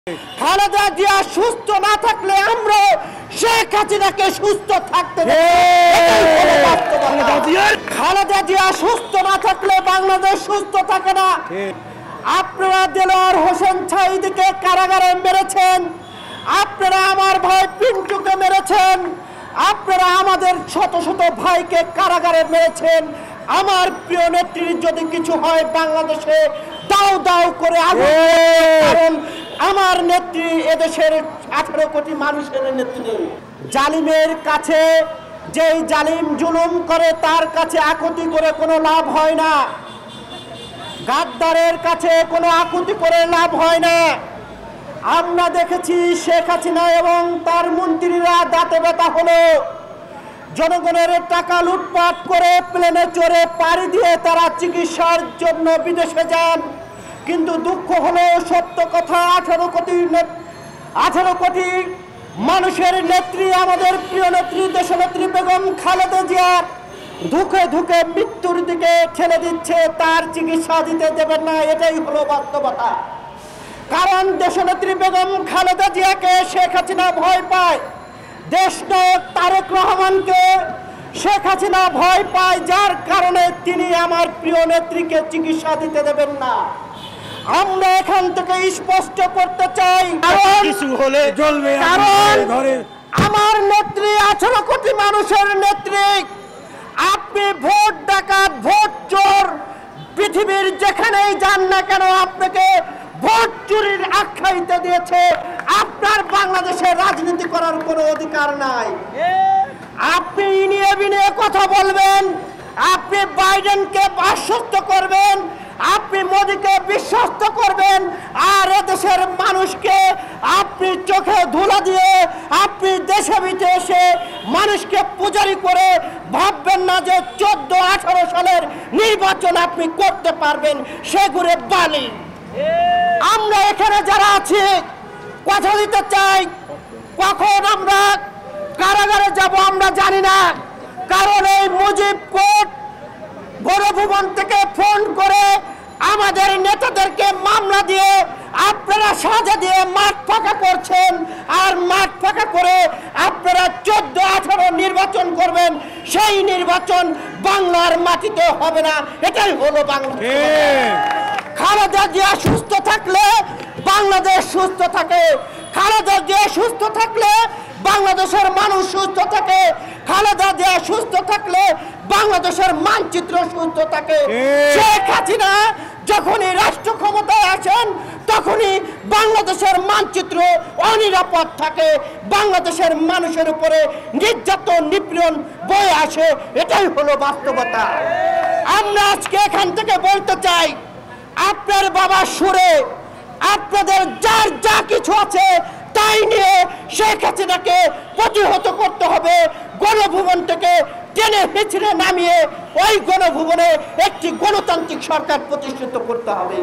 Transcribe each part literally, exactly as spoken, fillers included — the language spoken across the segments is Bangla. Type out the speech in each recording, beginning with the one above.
খালেদা জিয়া সুস্থ না থাকলে আমরা শেখ হাসিনাকে সুস্থ থাকতে দেব। খালেদা জিয়া সুস্থ না থাকলে বাংলাদেশ সুস্থ থাকে না। আপনারা দেলোয়ার হোসেন সাঈদীকে কারাগারে মেরেছেন, আপনারা আমার ভাই পিন্টুকে মেরেছেন, আপনারা আমাদের শত শত ভাইকে কারাগারে মেরেছেন। আমার প্রিয় নেত্রীর যদি কিছু হয় বাংলাদেশে দাও দাও করে কারণ আমার নেত্রী এদেশের আঠারো কোটি মানুষের নেত্রী। জালিমের কাছে যেই জালিম জুলুম করে তার কাছে আকুতি করে কোনো লাভ হয় না, গাদ্দারের কাছে কোনো আকুতি করে লাভ হয় না। আমরা দেখেছি শেখ হাসিনা এবং তার মন্ত্রীরা দাঁতে ব্যথা হলো, জনগণের টাকা লুটপাট করে প্লেনে চড়ে পাড়ি দিয়ে তারা চিকিৎসার জন্য বিদেশে যান। কিন্তু দুঃখ হলো সত্য কথা, আঠারো কোটি আঠারো কোটি মানুষের নেত্রী আমাদের প্রিয় নেত্রী দেশনেত্রী বেগম খালেদা জিয়া ধুকে ধুকে মৃত্যুর দিকে ঠেলে দিচ্ছে, তার চিকিৎসা দিতে দেবেন না। এটাই হলো বাস্তবতা। কারণ দেশনেত্রী বেগম খালেদা জিয়াকে শেখ হাসিনা ভয় পায়, দেশনায়ক তারেক রহমানকে শেখ হাসিনা ভয় পায়, যার কারণে তিনি আমার প্রিয় নেত্রীকে চিকিৎসা দিতে দেবেন না। আমরা এখান থেকে স্পষ্ট করতে চাই, কিছু হলে চলবে। কারণ আমার নেত্রী আঠারো কোটি মানুষের নেত্রী। আপনি ভোট ডাকাত, ভোট চোর, পৃথিবীর যেখানেই যান না কেন আপনাকে ভোট চুরির আখ্যায়িত দিয়েছে। আপনার বাংলাদেশে রাজনীতি করার কোনো অধিকার নাই। আপনি ইনিয়ে বিনিয়ে কথা বলবেন, আপনি বাইডেনকে আশ্বস্ত করবেন, আপনি মোদীকে বিশ্বস্ত করবেন, আর এদেশের মানুষকে আপনি চোখে ধুলা দিয়ে আপনি দেশে বিদেশে মানুষকে পূজারি করে ভাববেন না যে চোদ্দ আঠারো সালের নির্বাচন আপনি করতে পারবেন। সেগুলো বালি। আমরা এখানে যারা আছি কথা দিতে চাই, কখন আমরা কারাগারে যাব আমরা জানি না। কারণ এই মুজিব কোর্ট গণভবন থেকে ফোন করে আমাদের নেতাদেরকে মামলা দিয়ে আপনারা সাজা দিয়ে মাঠ ফাঁকা করছেন, আর মাঠ ফাঁকা করে আপনারা চোদ্দ আঠারো নির্বাচন করবেন। সেই নির্বাচন বাংলার মাটিতে হবে না। এটাই হলো বাংলাদেশ। খালেদা জিয়া সুস্থ থাকলে বাংলাদেশ সুস্থ থাকে, খালেদা জিয়া সুস্থ থাকলে বাংলাদেশের মানুষ সুস্থ থাকে, খালেদা জিয়া সুস্থ থাকলে বাংলাদেশের মানচিত্র সুস্থ থাকে। শেখ হাসিনা যখনই রাষ্ট্র ক্ষমতায় আসেন তখনই বাংলাদেশের মানচিত্র অনিরাপদ থাকে, বাংলাদেশের মানুষের উপরে নির্যাতন নিপীড়ন বয়ে আসে। এটাই হলো বাস্তবতা। আমরা আজকে এখান থেকে বলতে চাই, আপনার বাবার সুরে আপনাদের যার যা কিছু আছে তাই নিয়ে শেখ হাসিনাকে প্রতিহত করতে হবে। গণভবন থেকে টেনে হিচড়ে নামিয়ে ওই গণভবনে একটি গণতান্ত্রিক সরকার প্রতিষ্ঠিত করতে হবে।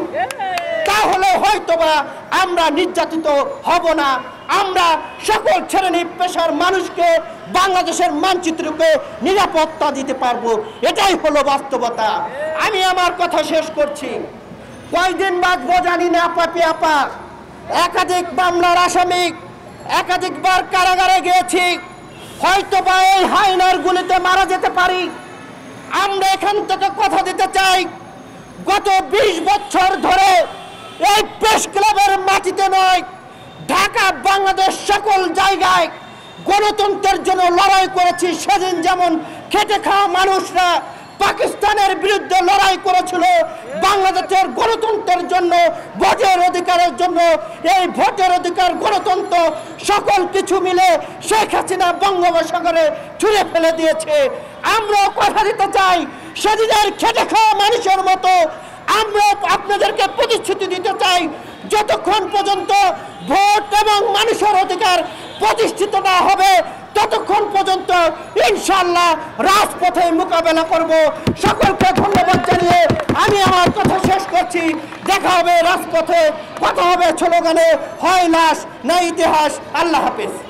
তাহলে হয়তোবা আমরা নির্যাতিত হব না। আমরা সকল শ্রেণী পেশার মানুষকে বাংলাদেশের মানচিত্রকে নিরাপত্তা দিতে পারবো। এটাই হলো বাস্তবতা। আমি আমার কথা শেষ করছি। কয়দিন বাঁচবো জানি না পাপি আপা। একাধিক মামলার আসামি, একাধিকবার কারাগারে গিয়েছি, হয়তো বা এই হায়নার গুলিতে মারা যেতে পারি। আমরা এখান থেকে কথা দিতে চাই, গত বিশ বছর ধরে এই প্রেস ক্লাবের মাটিতে নয়, ঢাকা বাংলাদেশ সকল জায়গায় গণতন্ত্রের জন্য লড়াই করেছি। সেদিন যেমন খেটে খাওয়া মানুষরা পাকিস্তানের বিরুদ্ধে লড়াই করেছিল, বাংলাদেশের গণতন্ত্রের জন্য, ভোটের অধিকারের জন্য। এই ভোটের অধিকার, গণতন্ত্র সকল কিছু মিলে শেখ হাসিনা বঙ্গোপসাগরে ছুঁড়ে ফেলে দিয়েছে। আমরা কথা দিতে চাই, সেদিনের খেটে খাওয়া মানুষের মতো আমরা আপনাদেরকে প্রতিশ্রুতি দিতে চাই, যতক্ষণ পর্যন্ত ভোট এবং মানুষের অধিকার প্রতিষ্ঠিত না হবে ততক্ষণ পর্যন্ত ইনশাআল্লাহ রাজপথে মোকাবেলা করব। সকলকে ধন্যবাদ জানিয়ে আমি আমার কথা শেষ করছি। দেখা হবে রাজপথে, কথা হবে স্লোগানে, হয় লাশ না ইতিহাস। আল্লাহ হাফেজ।